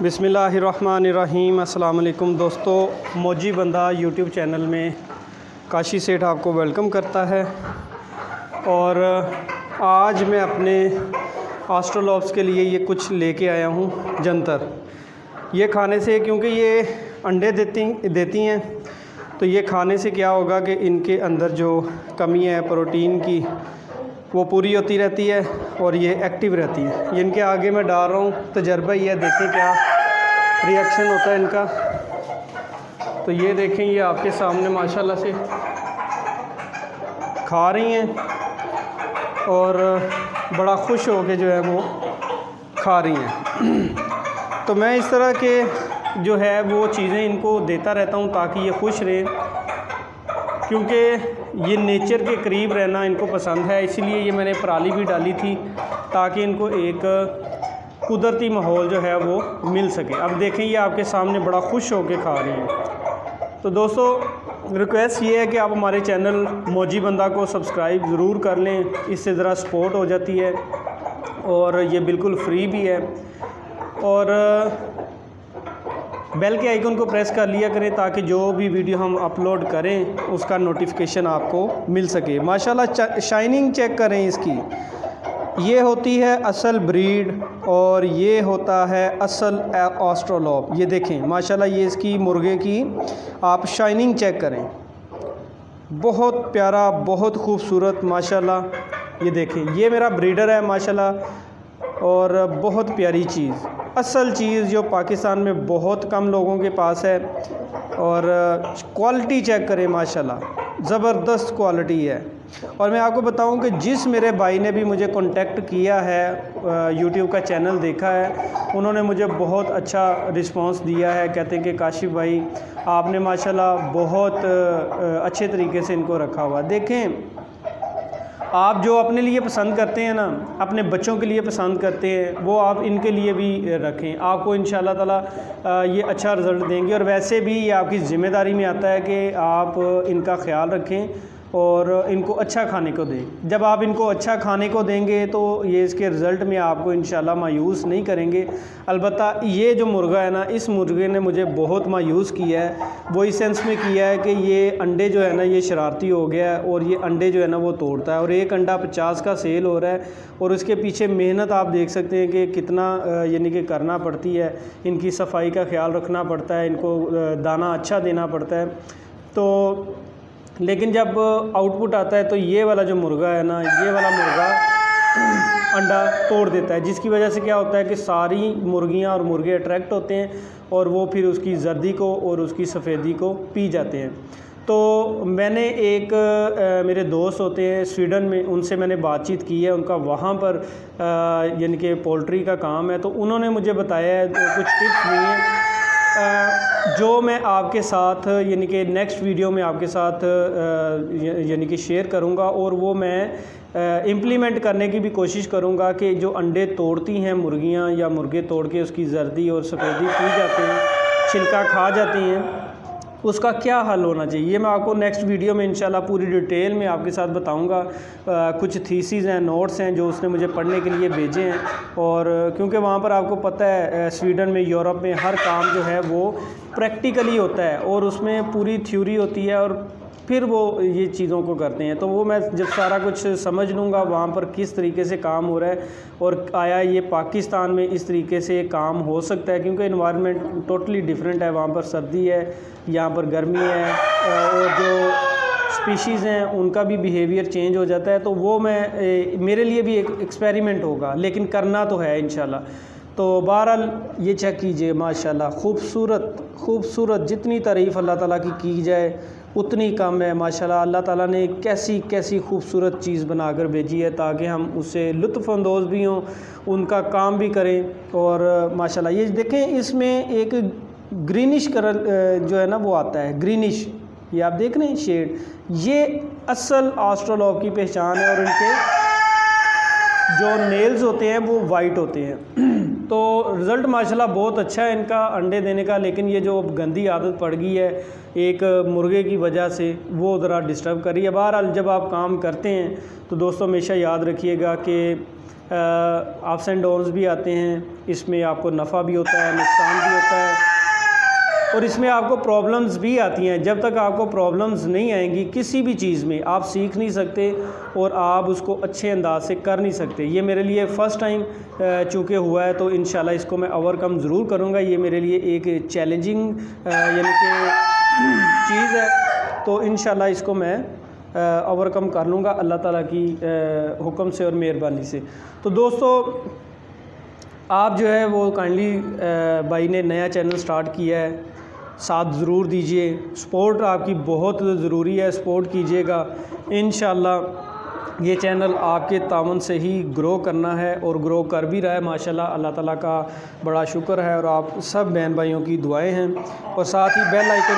बिस्मिल्लाहिर्रहमानिर्रहीम। अस्सलाम वालेकुम दोस्तों, मौजी बंदा यूट्यूब चैनल में काशी सेठ आपको वेलकम करता है। और आज मैं अपने ऑस्ट्रोलॉप्स के लिए ये कुछ लेके आया हूँ जंतर। ये खाने से, क्योंकि ये अंडे देती हैं, तो ये खाने से क्या होगा कि इनके अंदर जो कमी है प्रोटीन की वो पूरी होती रहती है और ये एक्टिव रहती है। ये इनके आगे मैं डाल रहा हूँ, तजर्बा ही है, देखें क्या रिएक्शन होता है इनका। तो ये देखें, ये आपके सामने माशाल्लाह से खा रही हैं और बड़ा खुश हो के जो है वो खा रही हैं। तो मैं इस तरह के जो है वो चीज़ें इनको देता रहता हूँ ताकि ये खुश रहें, क्योंकि ये नेचर के करीब रहना इनको पसंद है। इसीलिए ये मैंने पराली भी डाली थी ताकि इनको एक कुदरती माहौल जो है वो मिल सके। अब देखें, ये आपके सामने बड़ा खुश होकर खा रही हैं। तो दोस्तों, रिक्वेस्ट ये है कि आप हमारे चैनल मौजी बंदा को सब्सक्राइब ज़रूर कर लें, इससे ज़रा सपोर्ट हो जाती है और ये बिल्कुल फ्री भी है। और बेल के आइकन को प्रेस कर लिया करें ताकि जो भी वीडियो हम अपलोड करें उसका नोटिफिकेशन आपको मिल सके। माशाल्लाह शाइनिंग चेक करें इसकी। ये होती है असल ब्रीड और ये होता है असल ऑस्ट्रोलॉप। ये देखें माशाल्लाह, ये इसकी मुर्गे की आप शाइनिंग चेक करें, बहुत प्यारा, बहुत खूबसूरत माशाल्लाह। ये देखें, ये मेरा ब्रीडर है माशाल्लाह, और बहुत प्यारी चीज़, असल चीज़ जो पाकिस्तान में बहुत कम लोगों के पास है। और क्वालिटी चेक करें माशाल्लाह, ज़बरदस्त क्वालिटी है। और मैं आपको बताऊं कि जिस मेरे भाई ने भी मुझे कांटेक्ट किया है, यूट्यूब का चैनल देखा है, उन्होंने मुझे बहुत अच्छा रिस्पांस दिया है। कहते हैं कि काशिफ भाई, आपने माशाल्लाह बहुत अच्छे तरीके से इनको रखा हुआ। देखें, आप जो अपने लिए पसंद करते हैं ना, अपने बच्चों के लिए पसंद करते हैं, वो आप इनके लिए भी रखें। आपको इंशाल्लाह ताला ये अच्छा रिज़ल्ट देंगे। और वैसे भी ये आपकी ज़िम्मेदारी में आता है कि आप इनका ख़्याल रखें और इनको अच्छा खाने को दें। जब आप इनको अच्छा खाने को देंगे तो ये इसके रिज़ल्ट में आपको इंशाल्लाह मायूस नहीं करेंगे। अलबत्ता ये जो मुर्गा है ना, इस मुर्गे ने मुझे बहुत मायूस किया है। वो इस सेंस में किया है कि ये अंडे जो है ना, ये शरारती हो गया है और ये अंडे जो है ना वो तोड़ता है। और एक अंडा 50 का सेल हो रहा है और उसके पीछे मेहनत आप देख सकते हैं कि कितना यानी कि करना पड़ती है। इनकी सफाई का ख्याल रखना पड़ता है, इनको दाना अच्छा देना पड़ता है। तो लेकिन जब आउटपुट आता है तो ये वाला जो मुर्गा है ना, ये वाला मुर्गा अंडा तोड़ देता है, जिसकी वजह से क्या होता है कि सारी मुर्गियां और मुर्गे अट्रैक्ट होते हैं और वो फिर उसकी जर्दी को और उसकी सफ़ेदी को पी जाते हैं। तो मैंने एक मेरे दोस्त होते हैं स्वीडन में, उनसे मैंने बातचीत की है। उनका वहाँ पर यानी कि पोल्ट्री का काम है, तो उन्होंने मुझे बताया है, कुछ टिप्स दिए हैं जो मैं आपके साथ यानी कि नेक्स्ट वीडियो में आपके साथ यानी कि शेयर करूंगा। और वो मैं इम्प्लीमेंट करने की भी कोशिश करूंगा कि जो अंडे तोड़ती हैं मुर्गियां या मुर्गे तोड़ के उसकी जर्दी और सफ़ेदी पी जाते हैं, छिलका खा जाती हैं, उसका क्या हल होना चाहिए, ये मैं आपको नेक्स्ट वीडियो में इंशाल्लाह पूरी डिटेल में आपके साथ बताऊंगा। कुछ थीसिस हैं, नोट्स हैं जो उसने मुझे पढ़ने के लिए भेजे हैं। और क्योंकि वहाँ पर आपको पता है स्वीडन में, यूरोप में हर काम जो है वो प्रैक्टिकली होता है और उसमें पूरी थ्योरी होती है और फिर वो ये चीज़ों को करते हैं। तो वो मैं जब सारा कुछ समझ लूँगा वहाँ पर किस तरीके से काम हो रहा है और आया ये पाकिस्तान में इस तरीके से काम हो सकता है, क्योंकि इन्वायरमेंट टोटली डिफरेंट है। वहाँ पर सर्दी है, यहाँ पर गर्मी है, और जो स्पीशीज़ हैं उनका भी बिहेवियर चेंज हो जाता है। तो वो मैं मेरे लिए भी एक एक्सपेरिमेंट होगा, लेकिन करना तो है इंशाल्लाह। तो बहरहाल ये चेक कीजिए माशाल्लाह, खूबसूरत खूबसूरत, जितनी तारीफ़ अल्लाह ताला की जाए उतनी कम है। माशाल्लाह अल्लाह ताला ने कैसी कैसी खूबसूरत चीज़ बनाकर भेजी है ताकि हम उससे लुत्फ़अंदोज़ भी हों, उनका काम भी करें। और माशाल्लाह ये देखें, इसमें एक ग्रीनिश कलर जो है ना वो आता है, ग्रीनिश, ये आप देख रहे हैं शेड, ये असल ऑस्ट्रोलॉप की पहचान है। और इनके जो नेल्स होते हैं वो वाइट होते हैं। तो रिज़ल्ट माशाल्लाह बहुत अच्छा है इनका अंडे देने का। लेकिन ये जो गंदी आदत पड़ गई है एक मुर्गे की वजह से, वो ज़रा डिस्टर्ब कर रही है। बहरहाल जब आप काम करते हैं तो दोस्तों हमेशा याद रखिएगा कि अप्स एंड डाउन्स भी आते हैं, इसमें आपको नफ़ा भी होता है, नुकसान भी होता है, और इसमें आपको प्रॉब्लम्स भी आती हैं। जब तक आपको प्रॉब्लम्स नहीं आएंगी किसी भी चीज़ में, आप सीख नहीं सकते और आप उसको अच्छे अंदाज से कर नहीं सकते। ये मेरे लिए फ़र्स्ट टाइम चूँकि हुआ है, तो इंशाल्लाह इसको मैं ओवरकम ज़रूर करूँगा। ये मेरे लिए एक चैलेंजिंग यानी कि चीज़ है, तो इंशाल्लाह इसको मैं ओवरकम कर लूँगा अल्लाह ताला की हुक्म से और मेहरबानी से। तो दोस्तों, आप जो है वो काइंडली भाई ने नया चैनल स्टार्ट किया है, साथ ज़रूर दीजिए, सपोर्ट आपकी बहुत ज़रूरी है, सपोर्ट कीजिएगा। इंशाल्लाह ये चैनल आपके तावन से ही ग्रो करना है और ग्रो कर भी रहा है माशाल्लाह। अल्लाह ताला का बड़ा शुक्र है और आप सब बहन भाइयों की दुआएं हैं। और साथ ही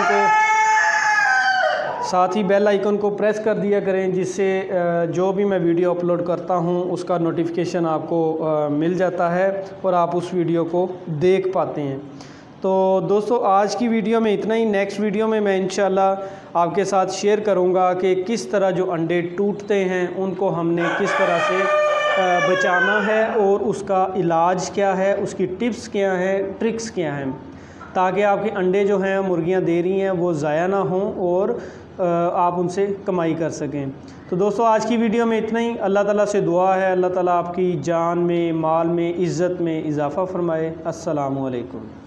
बेल आइकन को प्रेस कर दिया करें, जिससे जो भी मैं वीडियो अपलोड करता हूं उसका नोटिफिकेशन आपको मिल जाता है और आप उस वीडियो को देख पाते हैं। तो दोस्तों, आज की वीडियो में इतना ही। नेक्स्ट वीडियो में मैं इंशाल्लाह आपके साथ शेयर करूंगा कि किस तरह जो अंडे टूटते हैं उनको हमने किस तरह से बचाना है और उसका इलाज क्या है, उसकी टिप्स क्या हैं, ट्रिक्स क्या हैं, ताकि आपके अंडे जो हैं मुर्गियां दे रही हैं वो ज़ाया ना हों और आप उनसे कमाई कर सकें। तो दोस्तों, आज की वीडियो में इतना ही। अल्लाह ताला से दुआ है अल्लाह ताला आपकी जान में, माल में, इज़्ज़त में इजाफ़ा फ़रमाए। अस्सलामु अलैकुम।